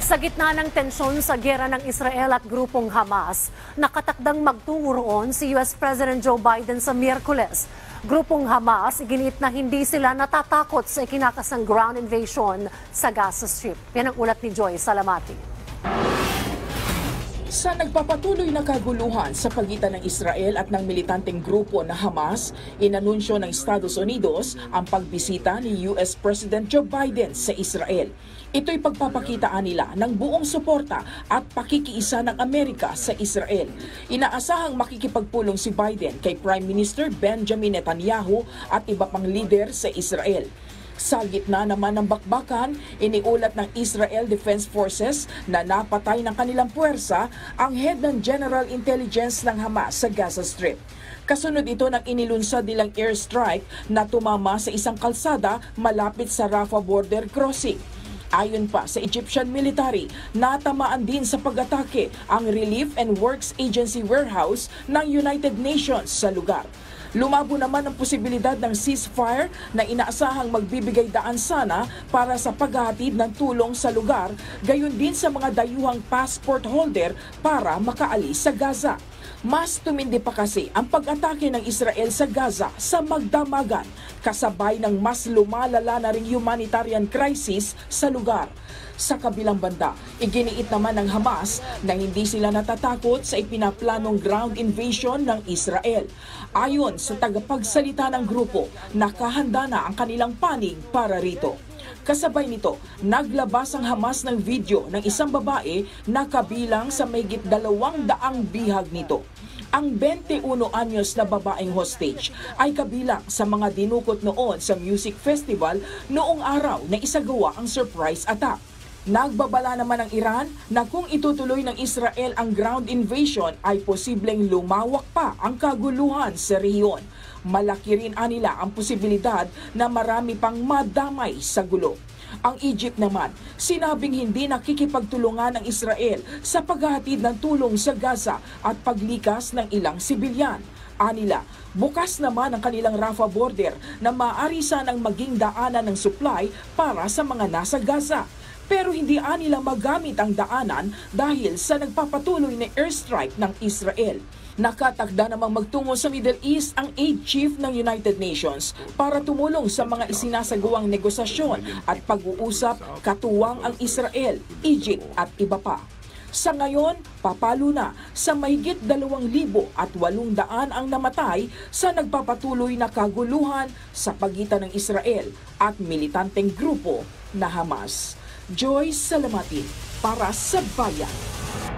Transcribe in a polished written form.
Sa gitna ng tensyon sa giyera ng Israel at grupong Hamas, nakatakdang magtungo roon si US President Joe Biden sa Miyerkules. Grupong Hamas, iginit na hindi sila natatakot sa ikinakasang ground invasion sa Gaza Strip. Yan ang ulat ni Joy Salamati. Sa nagpapatuloy na kaguluhan sa pagitan ng Israel at ng militanteng grupo na Hamas, inanunsyo ng Estados Unidos ang pagbisita ni US President Joe Biden sa Israel. Ito'y pagpapakitaan nila ng buong suporta at pakikiisa ng Amerika sa Israel. Inaasahang makikipagpulong si Biden kay Prime Minister Benjamin Netanyahu at iba pang lider sa Israel. Sa gitna naman ng bakbakan, iniulat ng Israel Defense Forces na napatay ng kanilang puwersa ang head ng General Intelligence ng Hamas sa Gaza Strip. Kasunod ito ng inilunsad nilang airstrike na tumama sa isang kalsada malapit sa Rafah border crossing. Ayon pa sa Egyptian military, natamaan din sa pag-atake ang Relief and Works Agency warehouse ng United Nations sa lugar. Lumabo naman ang posibilidad ng ceasefire na inaasahang magbibigay daan sana para sa paghahatid ng tulong sa lugar, gayon din sa mga dayuhang passport holder para makaalis sa Gaza. Mas tumindi pa kasi ang pag-atake ng Israel sa Gaza sa magdamagan, kasabay ng mas lumalala na ring humanitarian crisis sa lugar. Sa kabilang banda, iginiit naman ng Hamas na hindi sila natatakot sa ipinaplanong ground invasion ng Israel. Ayon sa tagapagsalita ng grupo, nakahanda na ang kanilang panig para rito. Kasabay nito, naglabas ang Hamas ng video ng isang babae na kabilang sa mahigit 200 bihag nito. Ang 21 anyos na babaeng hostage ay kabilang sa mga dinukot noon sa music festival noong araw na isagawa ang surprise attack. Nagbabala naman ang Iran na kung itutuloy ng Israel ang ground invasion ay posibleng lumawak pa ang kaguluhan sa rehiyon. Malaki rin anila ang posibilidad na marami pang madamay sa gulo. Ang Egypt naman, sinabing hindi nakikipagtulungan ng Israel sa paghahatid ng tulong sa Gaza at paglikas ng ilang sibilyan. Anila, bukas naman ang kanilang Rafah border na maaari sanang maging daanan ng supply para sa mga nasa Gaza. Pero hindi anila magamit ang daanan dahil sa nagpapatuloy na airstrike ng Israel. Nakatakda namang magtungo sa Middle East ang aid chief ng United Nations para tumulong sa mga isinasagawang negosasyon at pag-uusap katuwang ang Israel, Egypt at iba pa. Sa ngayon, papalo na sa mahigit 2,800 ang namatay sa nagpapatuloy na kaguluhan sa pagitan ng Israel at militanteng grupo na Hamas. Joy Salamati para sa Bayan.